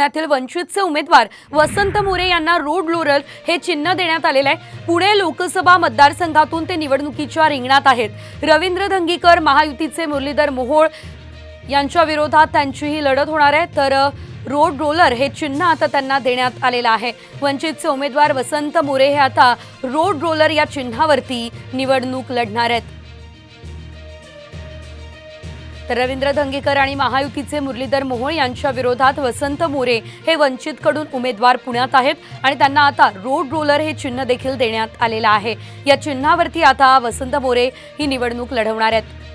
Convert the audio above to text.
पुण्यातील वंचितचे उमेदवार वसंत मोरे यांना रोड रोलर हे चिन्ह देण्यात आलेले आहे। पुणे लोकसभा मतदारसंघातून ते निवडणुकीच्या रिंगणात आहेत। रवींद्र धंगीकर महायुतीचे मुरलीधर मोहोळ यांच्या विरोधात त्यांची ही लढत होणार आहे, तर रोड रोलर हे चिन्ह आता त्यांना देण्यात आलेलं आहे। वंचितचे उमेदवार वसंत मोरे हे आता रोड रोलर या चिन्हावरती निवडणूक लढणार आहेत। तर रवींद्र धंगीकर आणि महायुतीचे मुरलीधर मोहोळ यांच्या विरोधात वसंत मोरे हे वंचितकडून उमेदवार पुण्यात आहेत आणि त्यांना आता रोड रोलर हे चिन्ह देखील देण्यात आलेलं आहे। या चिन्हावरती आता वसंत मोरे ही निवडणूक लढवणार आहेत।